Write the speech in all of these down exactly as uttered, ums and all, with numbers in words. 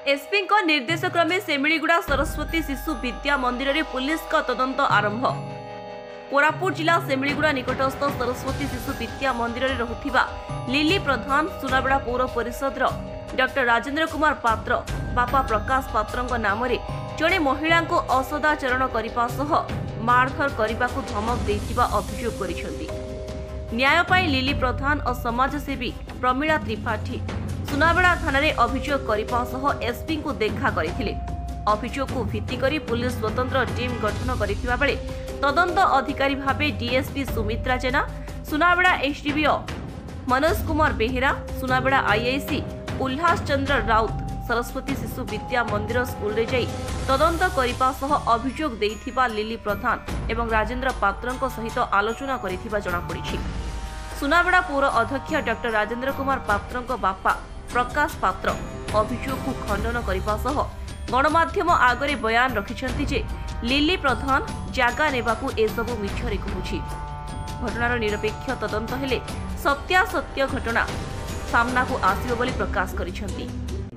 SP निर्देश क्रमे सेमिलीगुड़ा सरस्वती शिशु विद्या मंदिर में पुलिस का तदंत आरंभ। कोरापुट जिला सेमिलीगुड़ा निकटस्थ सरस्वती शिशु विद्या मंदिर में रहुथिबा लिली प्रधान सुनाबेड़ा पौर परिषद डॉक्टर राजेंद्र कुमार पात्र बापा प्रकाश पात्र नाम जड़े महिला को असदाचरण करने सह मारधर करने को धमक देथिबा अभियोग करिसेंती। न्याय पाई लिली प्रधान और समाजसेवी प्रमीला त्रिपाठी सुनाबेड़ा थाना रे अभियोग करने सह एसपी को देखा करथिले। अभियोग को भित्ति करी पुलिस स्वतंत्र टीम गठन करथिबा बेले तदंत अधिकारी भावे DSP Sumitra Jena, Sunabeda SDPO Manoj Kumar Behera, Sunabeda IIC Ullas Chandra Raut Saraswati Shishu Vidya मंदिर स्कूल रे जाई तदंत करने सह अभियोग देथिबा लिली प्रधान एवं राजेंद्र पात्र सहित आलोचना करिथिबा जणा पड़िछि। सुनाबेड़ा पौर अध्यक्ष डॉक्टर राजेंद्र कुमार पात्र बापा प्रकाश पात्र अभियोग को खंडन करने सह गणमाध्यम आगरे बयान रखिछंती जे लिली प्रधान जागा नेबाकू एसबू मिछरे कहूछि। घटनार निरपेक्ष तदंत हेले सत्यासत्य घटना सामना को आसिबो बोली प्रकाश करिछंती।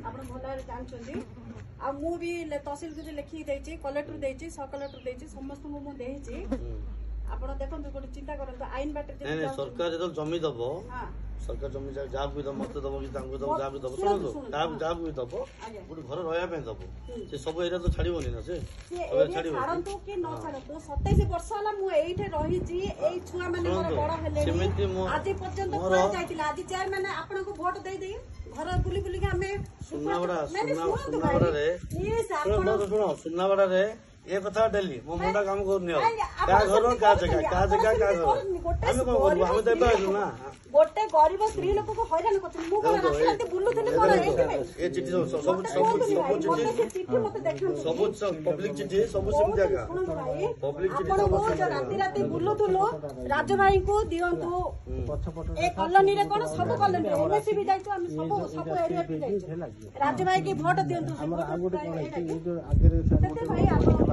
आ मु भी तहसील को लिखी देछि, कलेक्टर देछि, सब कलेक्टर देछि, समस्त को मु देछि। आपण देखन गोटे चिंता करन आईन बाटे नहीं नहीं सरकार जदो जमी दबो हां सरकार जमी जा जा भी दबो मत दबो कि तांको दबो जा भी दबो सुनो जा जा भी दबो गोटे घर रहया पे दबो से सब एरिया तो छाड़ीबोनी ना से सब छाड़ीबो छाड़ंतु कि न छाड़ंतु सत्ताईस वर्ष होला मु एइठे रही जी एई छुआ माने मोर बड़ हेले आज पर्यंत कोरा जाइतिला आज चेयरमैन आपन को वोट दे देई घर बुली बुली के हमें सुनाबड़ा सुनाबड़ा रे प्लीज आप सुनो सुनाबड़ा रे ये कथा डेली मो मुंडा काम करनी हो का घर का जगह का जगह का घर हम को बोलबो हम देबा ना गोटे गरीब स्त्री लोक को हैरान करछ मु को रास्ता रास्ते बुलुथले मोर ए चिट्ठी सब सब सब चिट्ठी मते देखन सब सब पब्लिक चिट्ठी सब सब जगह पब्लिक चिट्ठी आपण को राती राती बुलुथलो राज भाई को दियंतु ए कॉलोनी रे कोन सब कॉलोनी रे एमएससी भी जाइतो हम सब सब एरिया पे जाइतो राज भाई के वोट दियंतु हम आगोटे कोन है ये जो आगे भाई आपण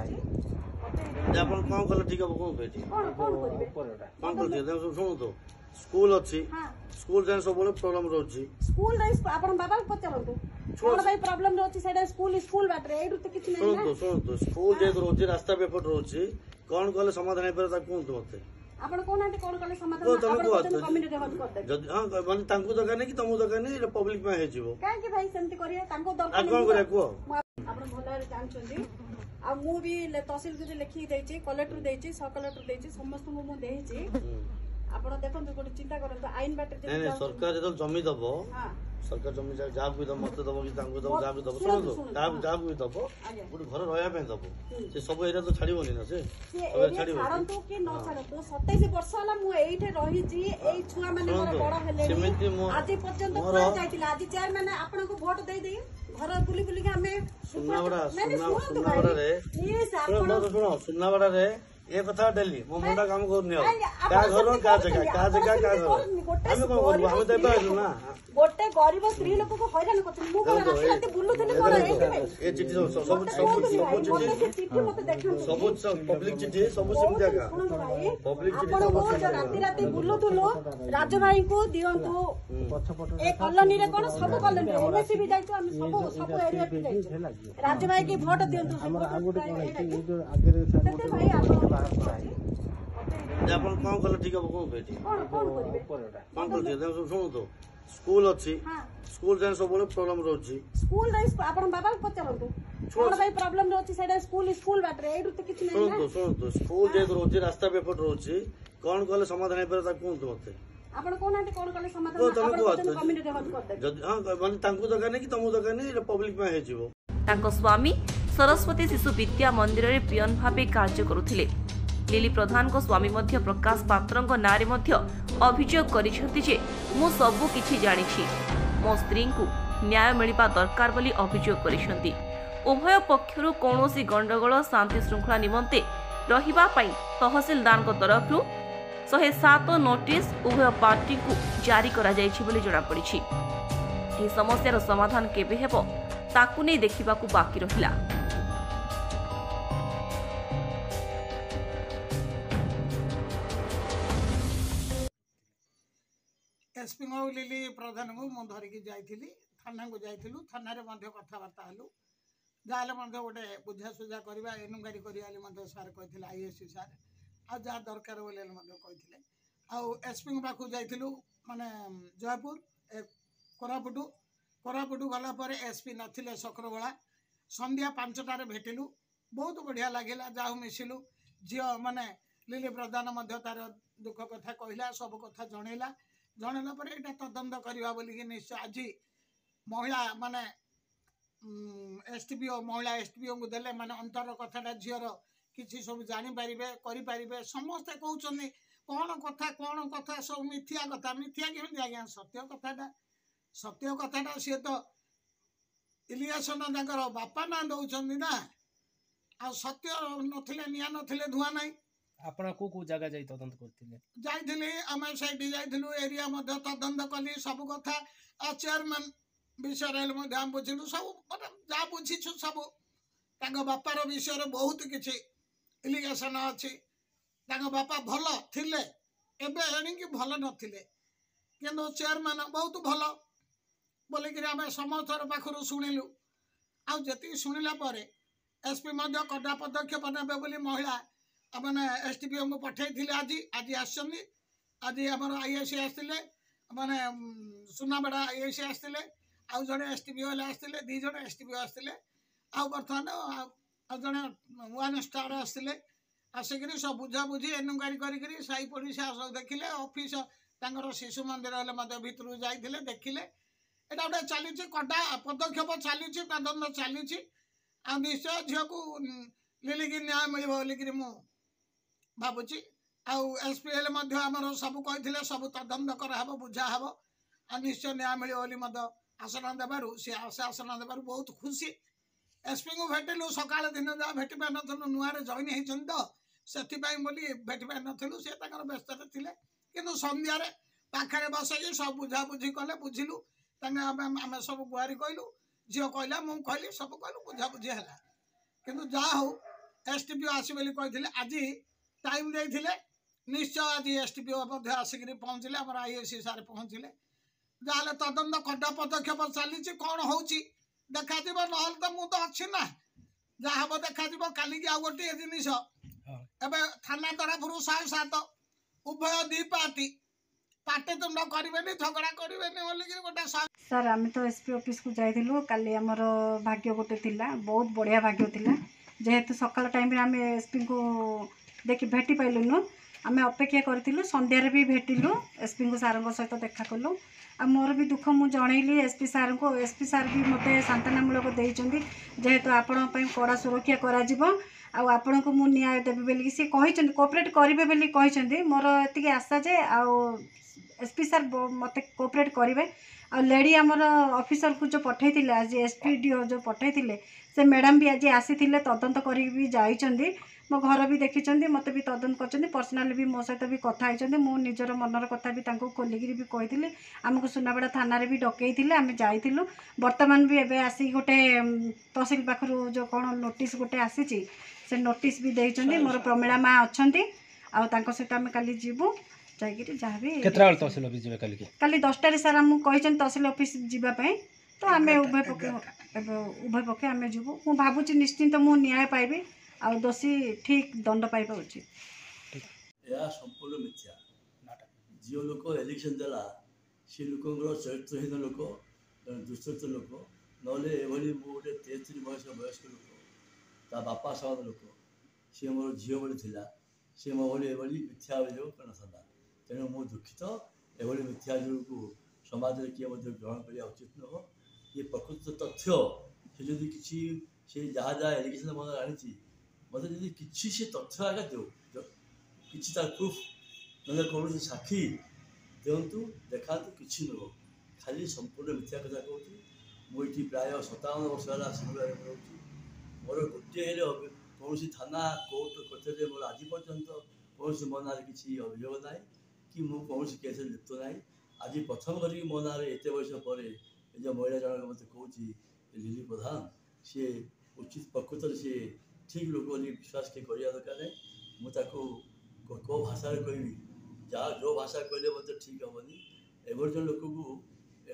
आपण कौन कल ठीक है कौन बेटी कौन कौन करिवे कौन कर सुनो तो स्कूल अच्छी स्कूल जान सब बड़े प्रॉब्लम रहउची स्कूल रे आपण बाबा को पचारंतु कोन भाई प्रॉब्लम रहउची सेडा स्कूल स्कूल बाटरे एडु तो किछ नै ना सुनो तो सुनो तो स्कूल जे रहउची रास्ता पेपर रहउची कौन कले समाधान हे पर ता कोन तो मते आपण कोन आंटी कोन कले समाधान आपण कम्युनिटी हल कर दे जदी हां माने तांको दरकार नै कि तमो दरकार नै पब्लिक में हे जीवो काहे कि भाई सेमति करिया तांको दरकार कोन करे को आपण भलारे जानछंदी आ मु भी तहसील को लिखी देछि, कलेक्टर देछि, सब कलेक्टर देछि, समस्त को मु देछि। आपण देखन गोटे चिंता करन आईन बाटे नहीं नहीं सरकार जदो जमी दबो हां सरकार जमी जा जा भी दबो मत दबो कि तांको दबो जा भी दबो सुनो जा जा भी दबो गोटे घर रहया पे दबो से सब एरिया तो छाड़ीबोनी ना से सब छाड़ीबो छाड़ंतु कि न छाड़ंतु सत्ताईस वर्ष होला मु एइठे रही जी एई छुआ माने मोर बड़ हेले आज पर्यंत कोरा जाइतिला आज चेयरमैन आपन को वोट दे देई घर बुली बुली के हमें सुनाबड़ा सुनाबड़ा रे प्लीज आपण सुनो सुनाबड़ा रे ये कथा डेली मो मुंडा काम करनी हो का घर का जगह का जगह का घर हम को बोलबो हम देबा ना गोटे गरीब स्त्री लोक को हैरान करछ मु को रास्ता रास्ते बुलुथले मोर ए चिट्ठी सब सब सब सब चिट्ठी मते देखन सब सब पब्लिक चिट्ठी सब सब जगह पब्लिक चिट्ठी आपण को राती राती बुलुथलो राज भाई को दियंतु ए कॉलोनी रे कोन सब कॉलोनी रे एमएससी भी जाइतो हम सब सब एरिया पे जाइतो राज भाई के वोट दियंतु हम आगोटे कोन है ये जो आगे भाई आपण आपण कौन कल ठीक है कौन बेटी कौन कौन करिवे कौन कर सुनो तो स्कूल अच्छी स्कूल जान सब बड़े प्रॉब्लम रहउची स्कूल रे आपण बाबा को पचारंतु कोन भाई प्रॉब्लम रहउची सेडा स्कूल स्कूल बाटरे एडु तो किछ नै सुनो तो सुनो तो स्कूल जे रहउची रास्ता पेपर रहउची कौन कले समाधान हे पर ता कोन तो मते आपण कोन आंटी कोन कले समाधान आपण कम्युनिटी हल कर दे जदी हां माने तांको दरकार नै कि तमो दरकार नै पब्लिक में हे जीवो तांको स्वामी सरस्वती शिशु विद्या मंदिर रे पियन भाबे कार्य करुथिले। लिली प्रधान को स्वामी मध्य प्रकाश पात्र नारे मध्य अभियोग करिसेंती जे मु सबु किछि जानिछि, मो स्त्री को न्याय मिलिबा दरकार बोली अभियोग करिसेंती। उभय पक्षरु कोनोसी गंडगोल शांति श्रृंखला निमंते रहिबा पई तहसीलदार को तरफ एक सौ सात नोटिस उभय पार्टी को जारी करा जायछि बोली जणा पड़िछि। एही समस्यार समाधान केबे हेबो ताकू नै देखिबाकू बाकी रहिला। एसपी लिली प्रधान को मुझे धरिकी जाइली थाना को जाइलु थाना कथबार्ता हेलु जहाँ गोटे बुझासुझा करवा एनक्वारी करा सार कहते आईएससी सार आ जहाँ दरकार बोले कहते आउ एसपी पाखु जाइलु माने जयपुर कोरापुटु कोरापुटु गलापर एसपी नथिले सकरबला संध्या पांचटार भेटिलु बहुत बढ़िया लगे जाऊ मिसिलु झील माने लिली प्रधान तार दुख कथा कहला सब कथा जनइला जनइला पर एटा तदंत करवा बोलिकी निश्चय आज महिला माने एसटीपीओ महिला एसटीपीओ को देले माने अंतर कथाटा झीर किसी सब जानीपारे करें समस्ते कहते कौन कथा कौन कथा सब मिथ्या कथा मिथ्या केमी आज्ञा सत्य कथाटा सत्य कथाटा सी तो इलिगेशन तांकर बापा ना दौरान ना आ सत्य नथिले निया नथिले धुआ नाई आपण को को जगह जाई तदंत करथिले जाइथिले आमे साइड जाइथिलु एरिया मध्ये तदंत कली सब कथा आ चेयरमैन विषय रे मध्ये हम बुझिलु सब मतलब जा बुझिछु सब तांको बापार विषय रे बहुत किछि इलिगेशन अछि तांको बापा भलो थिले एबे एणी कि भलो नथिले किंतु चेयरमैन बहुत भलो बोलिक आमे समस्तर पाखरु सुनिलु आ जति सुनिला परे एसपी मध्ये कड़ा पदक्षेप नेबे बोली महिला मैंने एसटीपीओ को पठे आज आज आसछन्नी आज आमर आईएसी आसते मैंने सुनाबेड़ा आईएसी आसते आउ जड़े एसटीपीओ आसते दी जन एसटीपीओ आसते आउ बर्तमान आ जड़े वन स्टार आसते आसिक सब बुझा बुझी एनक्वारी करी साई पड़ोसा सब देखिले ऑफिस तांकर शिशु मंदिर भितर जाइए देखिले एटा गोटे चली कड़ा पदक्षेप चली तदंत चली आ निश्चय झील को लिलिकी न्याय मिल बोलिकी मु भावुची आउ एसपीएल आमर सब कही सब तदंत कराब बुझा हम आ निश्चय न्याय मिले बोली आसन देवु सी आसन देवु बहुत खुशी एसपी को भेटिलु सकाल दिन जहाँ भेट पार नु नुआ जॉइन होती तो से भेट पार नु सी व्यस्त थे कि सन्धार पाखे बसई सब बुझा बुझी कले बुझिलु आम सब गुहारी कहलु झील कहला मु कहली सब कहलु बुझा बुझी है कि जहाँ हूँ एसटीपीओ आस कहते आज टाइम देते निश्चय आज एसटीपीओ आसिक पहुँचले आम आईएससी सार पहुँचले जहाँ तदंत कड़ा पदक्षेप चली कौन हो देखा ना तो मुझे तो अच्छी ना जहाँ हम देखा काली आउ गोटे जिनिस एवं थाना तरफ शहे सात उभय दी पार्टी पाटितुंड करें झगड़ा करें गोटे सर आम तो एसपी ऑफिस को जाइलु काली आमर भाग्य गोटे थिला बहुत बढ़िया भाग्य थिला जेहेतु सकाल टाइम आम एसपी को देखि भेटी पाइलुनु आम अपेक्षा करूँ संध्यारे भी भेटिलु एसपी को सार सहित देखा कलु आ मोर भी दुख मुझे जनइली एसपी सार को एसपी सार भी मत सांत्वनामूलक देइचंदी जेहेतु आपण कड़ा सुरक्षा करा आपण को मु न्याय देवी बोलिकी सी कही कोऑपरेट करेंगे बोली कही मोर एति आशा जे आउ एसपी सार मत कोऑपरेट करेंगे आ लेडी आमर ऑफिसर को जो पठे आज एसपीडीओ जो पठे से मैडम भी आज आसी तदंत कर मो घर भी देखी मत भी तदंत कर पर्सनाली भी मो सहित भी कथा मो निजर मनर कथा भी खोलिकी भी कही आमको सुनाबेड़ा थाना भी डकई आम जाइलु बर्तमान भी एबे आसी गोटे तहसिल पाखर जो कौन नोटिस गोटे आसी से नोटिस भी देइचंदी मोर प्रमिला माँ अच्छी आउ सहित आम काली जीवु जाइए जहाँ भी तहसिल ऑफिस जीवे काली काली दसटार सार आम कही तहसिल ऑफिस जीवाई तो आम उभय पक्ष उभय पक्ष आम जीवु मु भावुची निश्चिंत मु न्याय पाइबी आ दोषी ठीक दंड पाइबा उचित यह संपूर्ण मिथ्या जो लोक इलेक्शन देला से लोक चरित्रहीन लोक दुष्चरित्र लोक नले एभली मो गोटे तेस्तरी बयस वयस्क लोक ता बापा समान लोक सी मोर झील भली थिला सी मो भली एभली मिथ्या अभियोग कर नथा तेणु मु दुखित एभली मिथ्या अभियोग को समाज में किए ग्रहण करने उचित नुह ये प्रकृत तथ्य से जदि किसी से जहाँ जहाँ एलिगेशन मन आनी मत जदि किसी से तथ्य आगे दो किसी तार प्रूफ ना कौन साक्षी दिंतु देखा कि नुह खाली संपूर्ण मिथ्या कथा कहूँ मुझे प्राय सतावन वर्ष है रोचे मोर गोटे कौन थाना कोर्ट कचेरी मोर आज पर्यंत कौन मो ना कि अभियोग ना कि मुझे कौन केस लिप्त ना आज प्रथम करके मो ना एत वर्ष पर जो महिला जन मत कौच लिली प्रधान सी उचित प्रकृत सी ठीक लोक विश्वास के करवा दरकार मुझे कौ भाषा कहि जहाँ जो भाषा कहले मत ठीक हेनी एभर लोक को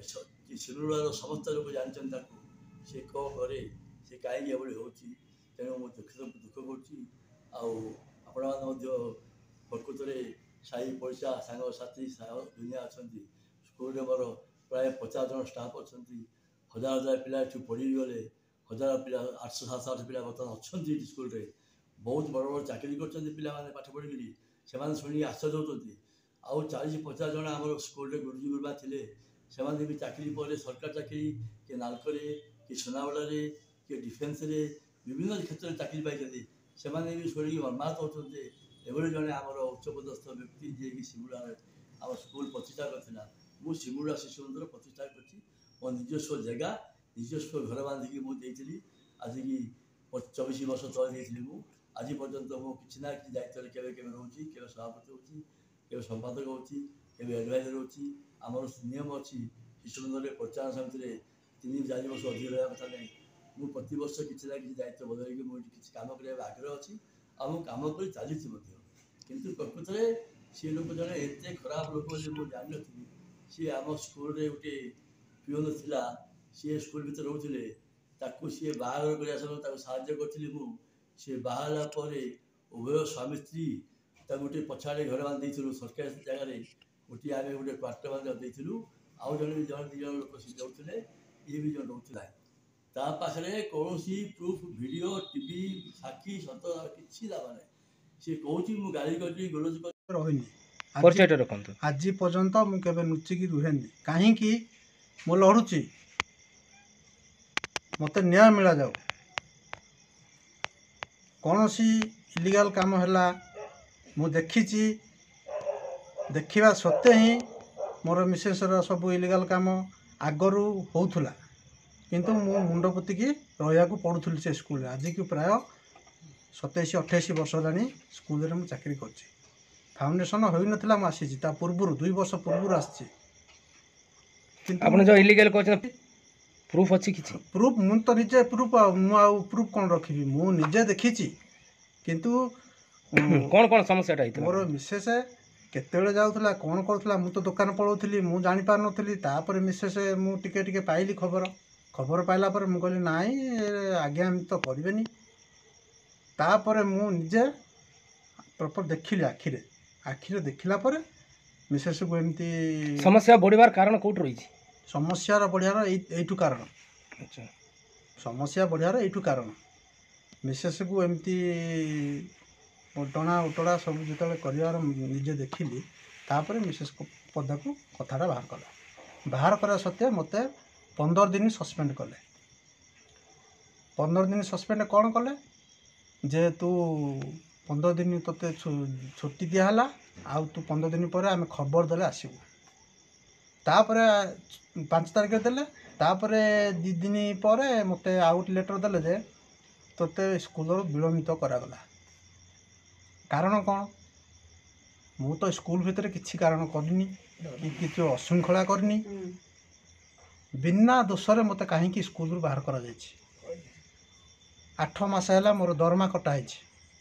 ଶିମିଳିଗୁଡ଼ାର ସମସ୍ତ ଲୋକ ଜାଣିଛନ୍ତି ତାକୁ ସେ କ'ଣ କରେ ସେ କାହିଁକି ଏଭଳି ହେଉଛି। ତେଣୁ ମୁଁ ଦୁଃଖିତ ଦୁଃଖ କରୁଛି। ଆଉ ଆପଣମାନେ ମଧ୍ୟ ପ୍ରକୃତରେ ସାହି ପଡ଼ିଶା ସାଙ୍ଗସାଥି ଦୁନିଆ ଅଛନ୍ତି। ସ୍କୁଲରେ ମୋର ପ୍ରାୟ ପଚାଶ ଜଣ ଷ୍ଟାଫ୍ ଅଛନ୍ତି। ହଜାର ହଜାର ପିଲା ଏଠୁ ପଢ଼ିକି ଗଲେ। ହଜାର ପିଲା ଆଠଶହ ସାତଶହ ଆଠଶହ ପିଲା ବର୍ତ୍ତମାନ ଅଛନ୍ତି ଏଠି ସ୍କୁଲରେ। ବହୁତ ବଡ଼ ବଡ଼ ଚାକିରି କରିଛନ୍ତି ପିଲାମାନେ ପାଠ ପଢ଼ିକିରି। ସେମାନେ ଶୁଣିକି ଆଶ୍ଚର୍ଯ୍ୟ ହେଉଛନ୍ତି। ଆଉ ଚାଳିଶ ପଚାଶ ଜଣ ଆମର ସ୍କୁଲରେ ଗୁରୁଜୀ ଗୁରୁମା ଥିଲେ। ସେମାନେ ବି ଚାକିରି ପରେ ସରକାର ଚାକିରି କିଏ ନାଲକୋରେ କିଏ ସୁନାବେଡ଼ାରେ କିଏ ଡିଫେନ୍ସରେ ବିଭିନ୍ନ କ୍ଷେତ୍ରରେ ଚାକିରି ପାଇଛନ୍ତି। ସେମାନେ ବି ଶୁଣିକି ମର୍ମାହତ ହେଉଛନ୍ତି ଯେ ଏଭଳି ଜଣେ ଆମର ଉଚ୍ଚପଦସ୍ଥ ବ୍ୟକ୍ତି ଯିଏକି ଶିମୁଳାରେ ଆମ ସ୍କୁଲ ପ୍ରତିଷ୍ଠା କରିଥିଲା। ମୁଁ ଶିମୁଳା ଶିଶୁ ମନ୍ଦିର ପ୍ରତିଷ୍ଠା କରିଛି। ମୋ ନିଜସ୍ୱ ଜାଗା ନିଜସ୍ୱ ଘର ବାନ୍ଧିକି ମୁଁ ଦେଇଥିଲି। ଆଜିକି ଚବିଶ ବର୍ଷ ତଳେ ଦେଇଥିଲି। ମୁଁ ଆଜି ପର୍ଯ୍ୟନ୍ତ ମୁଁ କିଛି ନା କିଛି ଦାୟିତ୍ୱରେ କେବେ କେବେ ରହୁଛି। କେବେ ସଭାପତି ହେଉଛି, କେବେ ସମ୍ପାଦକ ହେଉଛି, କେବେ ଆଡ଼ଭାଇଜର ହେଉଛି। ଆମର ନିୟମ ଅଛି ଶିଶୁ ମନ୍ଦିରରେ ପରିଚାଳନା ସମିତିରେ ତିନି ଚାରି ବର୍ଷ ଅଧିକ ରହିବା କଥା ନାହିଁ। ମୁଁ ପ୍ରତିବର୍ଷ କିଛି ନା କିଛି ଦାୟିତ୍ୱ ବଦଳାଇକି ମୁଁ ଏଠି କିଛି କାମ କରିବାକୁ ଆଗ୍ରହ ଅଛି ଆଉ ମୁଁ କାମ କରି ଚାଲିଛି ମଧ୍ୟ। କିନ୍ତୁ ପ୍ରକୃତରେ ସେ ଲୋକ ଜଣେ ଏତେ ଖରାପ ଲୋକ ଯେ ମୁଁ ଜାଣିନଥିଲି। ସିଏ ଆମ ସ୍କୁଲରେ ଗୋଟିଏ ପିଅନ ଥିଲା। ସିଏ ସ୍କୁଲ ଭିତରେ ରହୁଥିଲେ। ତାକୁ ସିଏ ବାହାଘର କରିବା ସମୟରେ ତାକୁ ସାହାଯ୍ୟ କରିଥିଲି ମୁଁ। ସିଏ ବାହା ହେଲା ପରେ ଉଭୟ ସ୍ୱାମୀ ସ୍ତ୍ରୀ ତାକୁ ଗୋଟିଏ ପଛଆଡ଼େ ଘର ବାନ୍ଧି ଦେଇଥିଲୁ ସରକାରୀ ଜାଗାରେ। ଗୋଟିଏ ଆମେ ଗୋଟେ କ୍ୱାର୍ଟର ବାନ୍ଧି ଦେଇଥିଲୁ। ଆଉ ଜଣେ ବି ଜଣେ ଦୁଇ ଜଣ ଲୋକ ସେ ରହୁଥିଲେ। ଇଏ ବି ଜଣେ ରହୁଥିଲା। ତା ପାଖରେ କୌଣସି ପ୍ରୁଫ୍ ଭିଡ଼ିଓ ଟିଭି ସାକ୍ଷୀ ସତ କିଛି ଦେବା ନାହିଁ। ସେ କହୁଛି ମୁଁ ଗାଳି କରିବି ଗୋଲଜ କରି ରହିନି। ପରିଚୟଟା ରଖନ୍ତୁ। ଆଜି ପର୍ଯ୍ୟନ୍ତ ମୁଁ କେବେ ଲୁଚିକି ରୁହେନି। କାହିଁକି ମୁଁ ଲଢ଼ୁଛି ମୋତେ ନ୍ୟାୟ ମିଳାଯାଉ। କୌଣସି ଇଲିଗାଲ କାମ ହେଲା ମୁଁ ଦେଖିଛି। ଦେଖିବା ସତ୍ତ୍ୱେ ହିଁ ମୋର ମିସେସର ସବୁ ଇଲିଗାଲ କାମ ଆଗରୁ ହେଉଥିଲା। କିନ୍ତୁ ମୁଁ ମୁଣ୍ଡ ପୋତିକି ରହିବାକୁ ପଡ଼ୁଥିଲି ସେ ସ୍କୁଲରେ। ଆଜିକୁ ପ୍ରାୟ ସତେଇଶ ଅଠେଇଶ ବର୍ଷ ହେଲାଣି ସ୍କୁଲରେ ମୁଁ ଚାକିରି କରିଛି। ଫାଉଣ୍ଡେସନ୍ ହୋଇନଥିଲା ମୁଁ ଆସିଛି। ତା ପୂର୍ବରୁ ଦୁଇ ବର୍ଷ ପୂର୍ବରୁ ଆସିଛି। କିନ୍ତୁ ଆପଣ ଯେଉଁ ଇଲିଗାଲ କରିଛନ୍ତି ପ୍ରୁଫ୍ ଅଛି କିଛି? ପ୍ରୁଫ୍ ମୁଁ ତ ନିଜେ ପ୍ରୁଫ୍ ଆଉ ମୁଁ ଆଉ ପ୍ରୁଫ୍ କ'ଣ ରଖିବି। ମୁଁ ନିଜେ ଦେଖିଛି। କିନ୍ତୁ କ'ଣ କ'ଣ ସମସ୍ୟାଟା ହେଇଥିଲା? ମୋର ମିସେସ୍ କେତେବେଳେ ଯାଉଥିଲା କ'ଣ କରୁଥିଲା ମୁଁ ତ ଦୋକାନ ପଳାଉଥିଲି। ମୁଁ ଜାଣିପାରୁନଥିଲି। ତାପରେ ମିସେସ୍ ମୁଁ ଟିକେ ଟିକେ ପାଇଲି ଖବର। ଖବର ପାଇଲା ପରେ ମୁଁ କହିଲି ନାଇଁ ଆଜ୍ଞା ଏମିତି ତ କରିବେନି। ତାପରେ ମୁଁ ନିଜେ ପ୍ରପର ଦେଖିଲି ଆଖିରେ। ଆଖିରେ ଦେଖିଲା ପରେ ମିସେସ୍କୁ ଏମିତି ସମସ୍ୟା ବଢ଼ିବାର କାରଣ କେଉଁଠି ରହିଛି? ସମସ୍ୟାର ବଢ଼ିବାର ଏଇ ଏଇଠୁ କାରଣ। ଆଚ୍ଛା, ସମସ୍ୟା ବଢ଼ିବାର ଏଇଠୁ କାରଣ। ମିସେସ୍କୁ ଏମିତି ଟଣା ଉଟଣା ସବୁ ଯେତେବେଳେ କରିବାର ନିଜେ ଦେଖିଲି ତାପରେ ମିସେସ୍ ପଦାକୁ କଥାଟା ବାହାର କଲା। ବାହାର କରିବା ସତ୍ତ୍ୱେ ମୋତେ ପନ୍ଦର ଦିନ ସସ୍ପେଣ୍ଡ କଲେ। ପନ୍ଦର ଦିନ ସସ୍ପେଣ୍ଡ କ'ଣ କଲେ ଯେ ତୁ ପନ୍ଦର ଦିନ ତୋତେ ଛୁଟି ଦିଆହେଲା ଆଉ ତୁ ପନ୍ଦର ଦିନ ପରେ ଆମେ ଖବର ଦେଲେ ଆସିବୁ। ତାପରେ ପାଞ୍ଚ ତାରିଖ ଦେଲେ। ତାପରେ ଦୁଇ ଦିନ ପରେ ମୋତେ ଆଉ ଗୋଟେ ଲେଟର୍ ଦେଲେ ଯେ ତୋତେ ସ୍କୁଲରୁ ବିଳମ୍ବିତ କରାଗଲା। କାରଣ କ'ଣ? ମୁଁ ତ ସ୍କୁଲ ଭିତରେ କିଛି କାରଣ କରିନି କି କିଛି ଅଶୃଙ୍ଖଳା କରିନି। ବିନା ଦୋଷରେ ମୋତେ କାହିଁକି ସ୍କୁଲରୁ ବାହାର କରାଯାଇଛି। ଆଠ ମାସ ହେଲା ମୋର ଦରମା କଟା ହେଇଛି।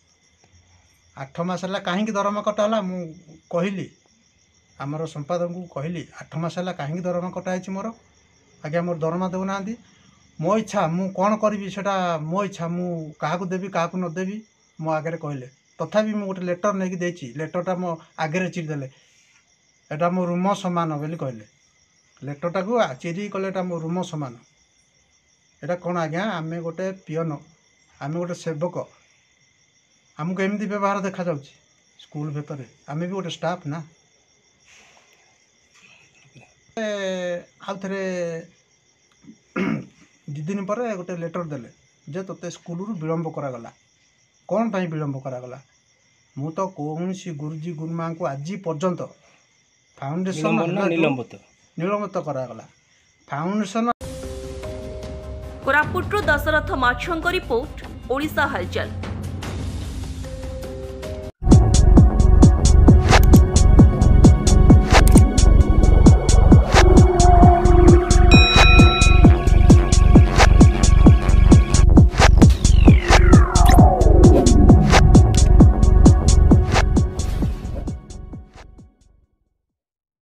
ଆଠ ମାସ ହେଲା କାହିଁକି ଦରମା କଟା ହେଲା ମୁଁ କହିଲି ଆମର ସମ୍ପାଦକଙ୍କୁ କହିଲି ଆଠ ମାସ ହେଲା କାହିଁକି ଦରମା କଟା ହେଇଛି ମୋର। ଆଜ୍ଞା ମୋର ଦରମା ଦେଉନାହାନ୍ତି। ମୋ ଇଚ୍ଛା ମୁଁ କ'ଣ କରିବି ସେଇଟା ମୋ ଇଚ୍ଛା। ମୁଁ କାହାକୁ ଦେବି କାହାକୁ ନ ଦେବି ମୋ ଆଗରେ କହିଲେ। ତଥାପି ମୁଁ ଗୋଟେ ଲେଟର୍ ନେଇକି ଦେଇଛି। ଲେଟର୍ଟା ମୋ ଆଗରେ ଚିରି ଦେଲେ। ଏଇଟା ମୋ ରୁମ ସମାନ ବୋଲି କହିଲେ। ଲେଟର୍ଟାକୁ ଚିରି କଲେ ଏଇଟା ମୋ ରୁମ ସମାନ। ଏଇଟା କ'ଣ ଆଜ୍ଞା? ଆମେ ଗୋଟେ ପିଅନ, ଆମେ ଗୋଟେ ସେବକ, ଆମକୁ ଏମିତି ବ୍ୟବହାର ଦେଖାଯାଉଛି ସ୍କୁଲ ଭିତରେ? ଆମେ ବି ଗୋଟେ ଷ୍ଟାଫ୍ ନା। ଆଉ ଥରେ ଦୁଇ ଦିନ ପରେ ଗୋଟେ ଲେଟର୍ ଦେଲେ ଯେ ତୋତେ ସ୍କୁଲରୁ ବିଳମ୍ବ କରାଗଲା। କ'ଣ ପାଇଁ ବିଳମ୍ବ କରାଗଲା? ମୁଁ ତ କୌଣସି ଗୁରୁଜୀ ଗୁରୁମାଙ୍କୁ ଆଜି ପର୍ଯ୍ୟନ୍ତ ଫାଉଣ୍ଡେସନ୍ ନିଲମ୍ବିତ ନିଲମ୍ବିତ କରାଗଲା। ଫାଉଣ୍ଡେସନ୍ କୋରାପୁଟରୁ ଦଶରଥ ମାଛଙ୍କ ରିପୋର୍ଟ, ଓଡ଼ିଶା ହଲଚଲ।